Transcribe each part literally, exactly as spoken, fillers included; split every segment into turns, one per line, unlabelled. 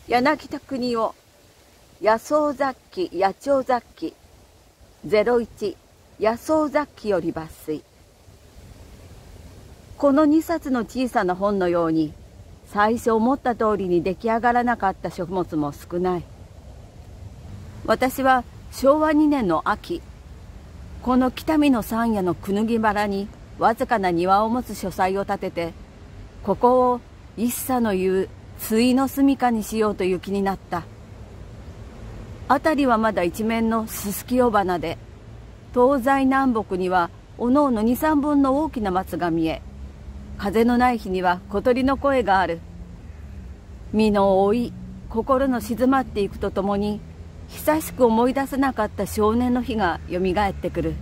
柳田国夫、野草雑記野鳥雑記ゼロいち野草雑記より抜粋。このにさつの小さな本のように最初思った通りに出来上がらなかった書物も少ない。私はしょうわにねんの秋、この北見の山野のくぬぎ原にわずかな庭を持つ書斎を建てて、ここを一茶の言う対の住みかにしようという気になった。辺りはまだ一面のすすき尾花で、東西南北にはおのおの二三本の大きな松が見え、風のない日には小鳥の声がある。身の老い、心の静まっていくとともに、久しく思い出せなかった少年の日がよみがえってくる。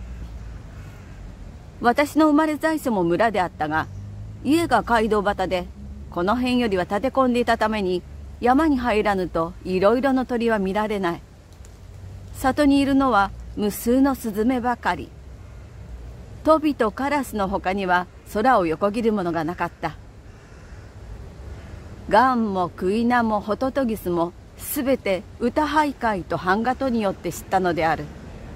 私の生まれ在所も村であったが、家が街道端で、この辺よりは立て込んでいたために、山に入らぬといろいろの鳥は見られない。里にいるのは無数のスズメばかり。トビとカラスのほかには空を横切るものがなかった。ガンもクイナもホトトギスもすべて歌俳会と版画によって知ったのである。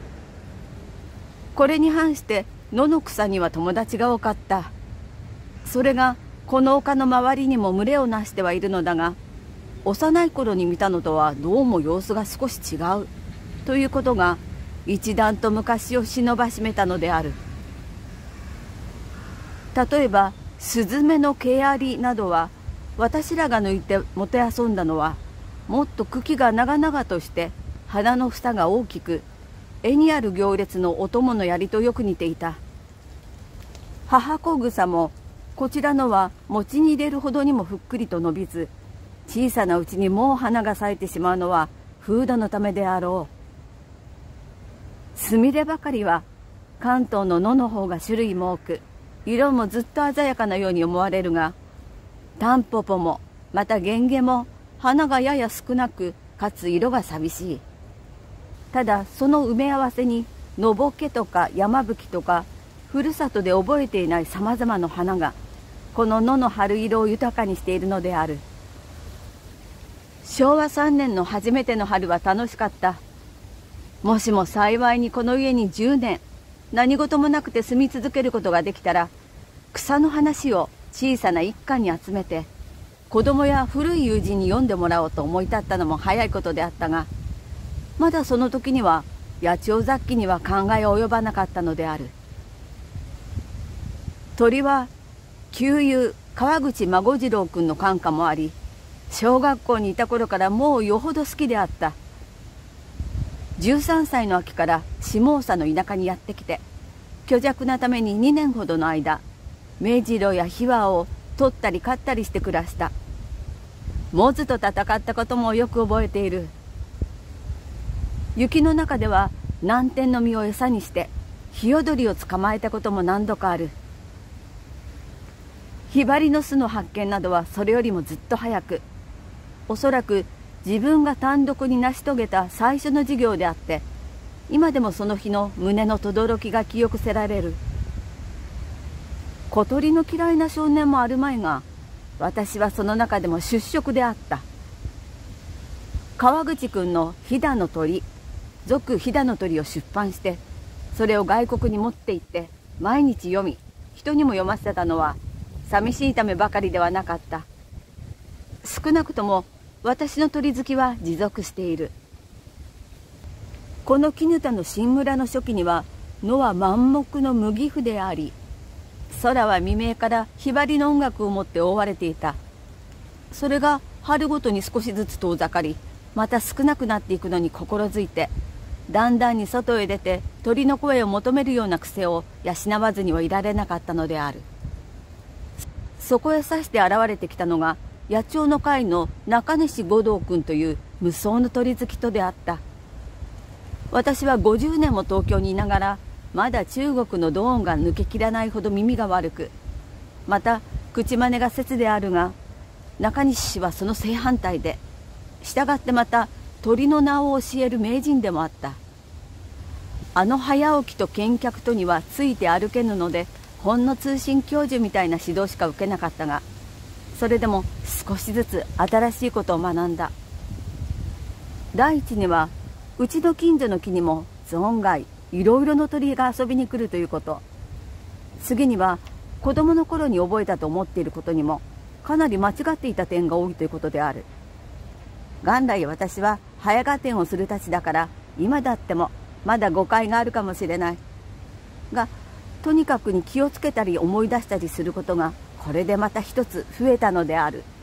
これに反して野の草には友達が多かった。それがこの丘の周りにも群れをなしてはいるのだが、幼い頃に見たのとはどうも様子が少し違うということが一段と昔を忍ばしめたのである。例えばスズメの毛アリなどは、私らが抜いてもてあそんだのは、もっと茎が長々として花の房が大きく、絵にある行列のお供の槍とよく似ていた。母子草もこちらのは餅に入れるほどにもふっくりと伸びず、小さなうちにもう花が咲いてしまうのは風土のためであろう。スミレばかりは関東の野の方が種類も多く、色もずっと鮮やかなように思われるが、タンポポもまたゲンゲも花がやや少なく、かつ色が寂しい。ただその埋め合わせにのぼけとか山吹とか、ふるさとで覚えていないさまざまな花がこの野の春色を豊かにしているのである。しょうわさんねんの初めての春は楽しかった。もしも幸いにこの家にじゅうねん何事もなくて住み続けることができたら、草の話を小さな一巻に集めて子供や古い友人に読んでもらおうと思い立ったのも早いことであったが、まだその時には野鳥雑記には考え及ばなかったのである。鳥は旧友川口孫次郎君の管家もあり、小学校にいた頃からもうよほど好きであった。じゅうさんさいの秋から下総の田舎にやってきて、虚弱なためににねんほどの間、メジロやヒワを取ったり飼ったりして暮らした。モズと戦ったこともよく覚えている。雪の中では南天の実を餌にしてヒヨドリを捕まえたことも何度かある。ヒバリの巣の発見などはそれよりもずっと早く、おそらく自分が単独に成し遂げた最初の事業であって、今でもその日の胸の轟きが記憶せられる。小鳥の嫌いな少年もあるまいが、私はその中でも出色であった。川口君の飛騨の鳥、続飛騨の鳥を出版して、それを外国に持って行って毎日読み、人にも読ませたのは寂しいためばかりではなかった。少なくとも私の鳥好きは持続している。この絹田の新村の初期には野は満目の麦譜であり、空は未明からひばりの音楽をもって覆われていた。それが春ごとに少しずつ遠ざかり、また少なくなっていくのに心づいて、だんだんに外へ出て鳥の声を求めるような癖を養わずにはいられなかったのである。そこへ指して現れてきたのが野鳥の会の中西五道君という無双の鳥好きとであった。私はごじゅうねんも東京にいながら、まだ中国のドーンが抜けきらないほど耳が悪く、また口真似が節であるが、中西氏はその正反対で、したがってまた鳥の名を教える名人でもあった。あの早起きと見客とにはついて歩けぬので、ほんの通信教授みたいな指導しか受けなかったが、 それでも少しずつ新しいことを学んだ。第一には、うちの近所の木にも存外いろいろの鳥が遊びに来るということ。次には、子供の頃に覚えたと思っていることにもかなり間違っていた点が多いということである。元来私は早合点をするたちだから、今だってもまだ誤解があるかもしれないが、とにかくに気をつけたり思い出したりすることがこれでまた一つ増えたのである。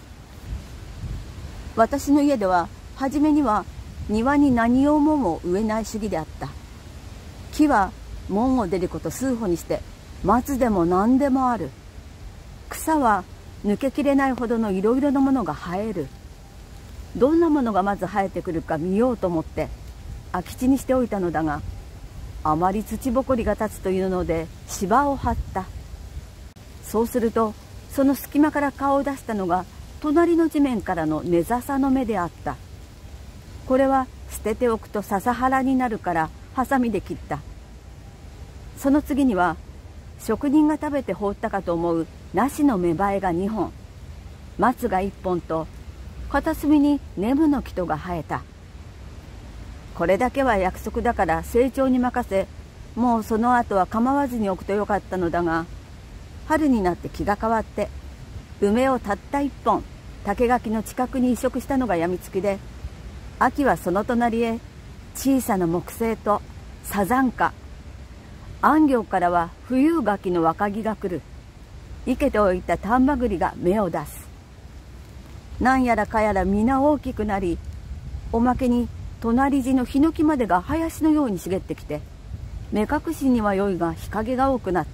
私の家では初めには庭に何をもも植えない主義であった。木は門を出ること数歩にして松でも何でもある。草は抜けきれないほどのいろいろなものが生える。どんなものがまず生えてくるか見ようと思って空き地にしておいたのだが、あまり土ぼこりが立つというので芝を張った。そうするとその隙間から顔を出したのが隣の地面からの根笹の芽であった。これは捨てておくと笹原になるからハサミで切った。その次には職人が食べて放ったかと思う梨の芽生えがにほん、松がいっぽんと片隅にネムの木とが生えた。これだけは約束だから成長に任せ、もうその後は構わずに置くとよかったのだが、春になって気が変わって梅をたったいっぽん竹垣の近くに移植したのがやみつきで、秋はその隣へ小さな木星とサザンカ、安行からは冬柿の若木が来る。生けておいた丹波栗が芽を出す。なんやらかやら皆大きくなり、おまけに隣地のヒノキまでが林のように茂ってきて、目隠しには良いが日陰が多くなった。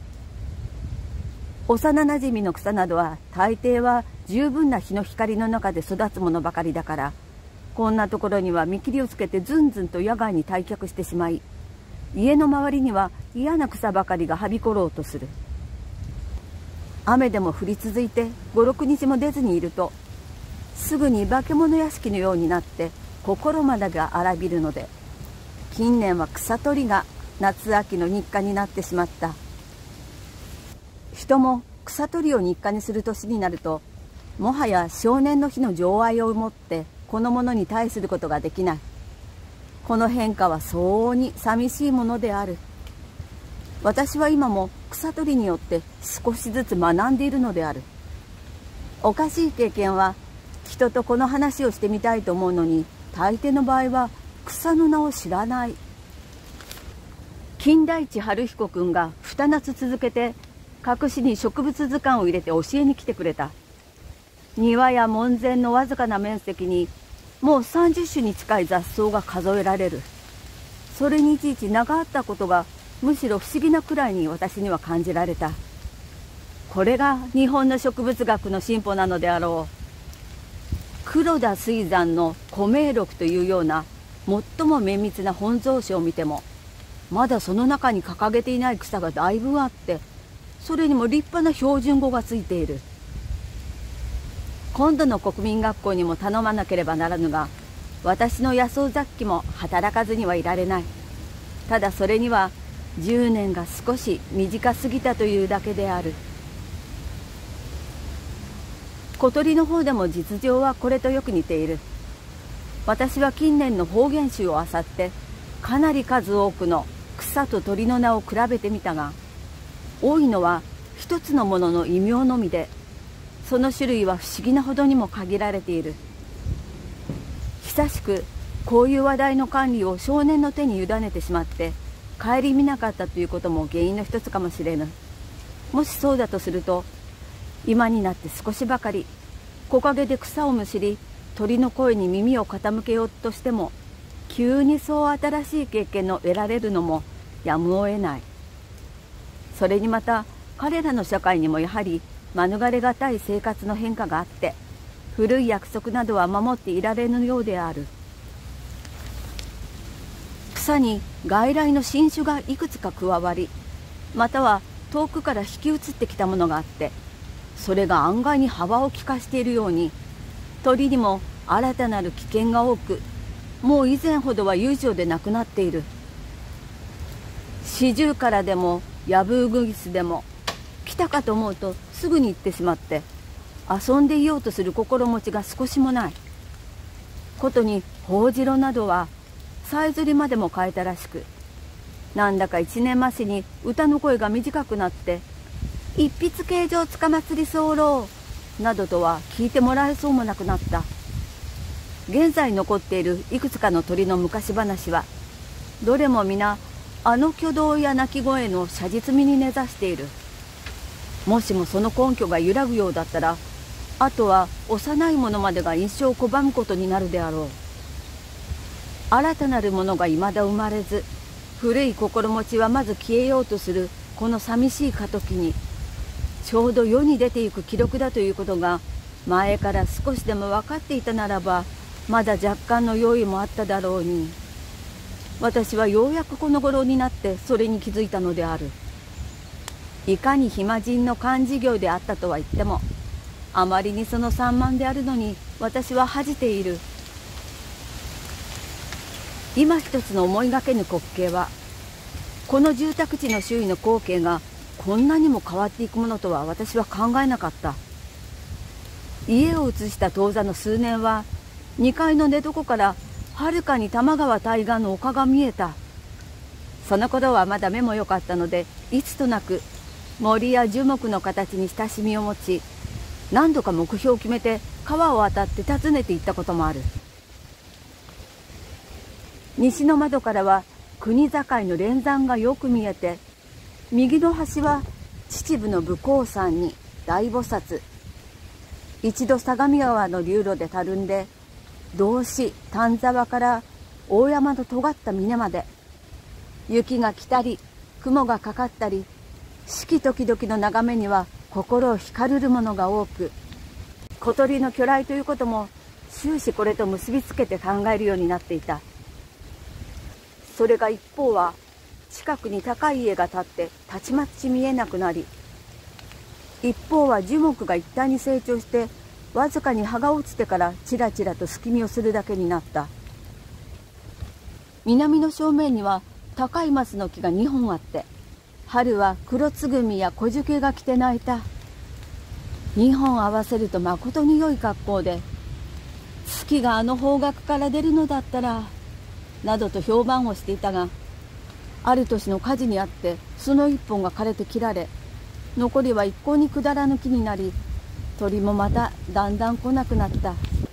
幼なじみの草などは大抵は十分な日の光の中で育つものばかりだから、こんなところには見切りをつけてずんずんと野外に退却してしまい、家の周りには嫌な草ばかりがはびころうとする。雨でも降り続いてごろくにちも出ずにいると、すぐに化け物屋敷のようになって心までが荒びるので、近年は草取りが夏秋の日課になってしまった。人も草取りを日課にする年になると、もはや少年の日の情愛を持ってこのものに対することができない。この変化は相応に寂しいものである。私は今も草取りによって少しずつ学んでいるのである。おかしい経験は、人とこの話をしてみたいと思うのに、大抵の場合は草の名を知らない。金田一春彦君が二夏続けて隠しに植物図鑑を入れて教えに来てくれた。庭や門前のわずかな面積にもうさんじゅっしゅに近い雑草が数えられる。それにいちいち名があったことがむしろ不思議なくらいに私には感じられた。これが日本の植物学の進歩なのであろう。黒田水山の古名録というような最も綿密な本草書を見ても、まだその中に掲げていない草がだいぶあって、それにも立派な標準語がついている。今度の国民学校にも頼まなければならぬが、私の野草雑記も働かずにはいられない。ただそれにはじゅうねんが少し短すぎたというだけである。小鳥の方でも実情はこれとよく似ている。私は近年の方言集を漁ってかなり数多くの草と鳥の名を比べてみたが、多いのは一つのものの異名のみで、その種類は不思議なほどにも限られている。久しくこういう話題の管理を少年の手に委ねてしまって顧みなかったということも原因の一つかもしれぬ。もしそうだとすると、今になって少しばかり木陰で草をむしり鳥の声に耳を傾けようとしても、急にそう新しい経験の得られるのもやむを得ない。それにまた彼らの社会にもやはり免れがたい生活の変化があって、古い約束などは守っていられぬようである。草に外来の新種がいくつか加わり、または遠くから引き移ってきたものがあって、それが案外に幅を利かしているように、鳥にも新たなる危険が多く、もう以前ほどは悠長でなくなっている。シジュウカラでもヤブウグイスでも来たかと思うとすぐに行ってしまって、 遊んでいようとする心持ちが少しもない。ことにほうじろなどはさえずりまでも変えたらしく、なんだか一年増しに歌の声が短くなって「一筆形状つかまつり候」などとは聞いてもらえそうもなくなった。現在残っているいくつかの鳥の昔話はどれも皆あの挙動や鳴き声の写実味に根ざしている。もしもその根拠が揺らぐようだったら、あとは幼い者までが印象を拒むことになるであろう。新たなるものがいまだ生まれず、古い心持ちはまず消えようとするこの寂しい過渡期に、ちょうど世に出ていく記録だということが前から少しでも分かっていたならば、まだ若干の用意もあっただろうに、私はようやくこの頃になってそれに気づいたのである。いかに暇人の漢字業であったとは言っても、あまりにその散漫であるのに私は恥じている。今一つの思いがけぬ滑稽は、この住宅地の周囲の光景がこんなにも変わっていくものとは私は考えなかった。家を移した当座の数年は、にかいの寝床からはるかに多摩川対岸の丘が見えた。その頃はまだ目も良かったので、いつとなく森や樹木の形に親しみを持ち、何度か目標を決めて川を渡って訪ねて行ったこともある。西の窓からは国境の連山がよく見えて、右の端は秩父の武甲山に大菩薩、一度相模川の流路でたるんで道志丹沢から大山の尖った峰まで、雪が来たり雲がかかったり、四季時々の眺めには心を惹かれるものが多く、小鳥の去来ということも終始これと結びつけて考えるようになっていた。それが一方は、近くに高い家が建ってたちまち見えなくなり、一方は樹木が一体に成長してわずかに葉が落ちてからちらちらと隙見をするだけになった。南の正面には高い松の木がにほんあって、春は黒つぐみや小樹が来て鳴いた。にほん合わせるとまことに良い格好で、月があの方角から出るのだったらなどと評判をしていたが、ある年の火事にあってその一本が枯れて切られ、残りは一向に下らぬ木になり、鳥もまただんだん来なくなった。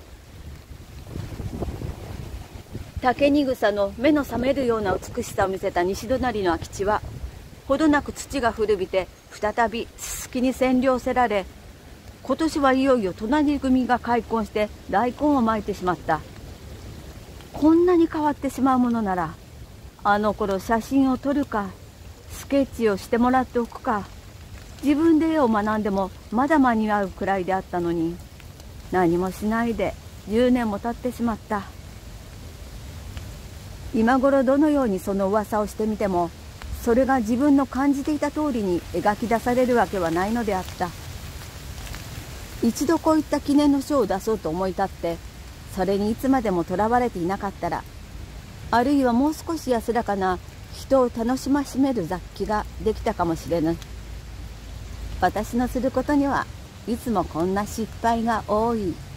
竹に草の目の覚めるような美しさを見せた西隣の空き地は、ほどなく土が古びて再びすすきに占領せられ、今年はいよいよ隣組が開墾して大根をまいてしまった。こんなに変わってしまうものなら、あの頃写真を撮るかスケッチをしてもらっておくか、自分で絵を学んでもまだ間に合うくらいであったのに、何もしないでじゅうねんも経ってしまった。今頃どのようにその噂をしてみても、それが自分の感じていた通りに描き出されるわけはないのであった。一度こういった記念の書を出そうと思い立って、それにいつまでもとらわれていなかったら、あるいはもう少し安らかな人を楽しましめる雑記ができたかもしれぬ。私のすることにはいつもこんな失敗が多い。